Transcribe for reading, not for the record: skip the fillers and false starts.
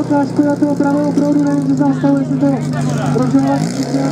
zatáčku na toho pravého proudu, nevím, že zastavuje si to rozdělovací.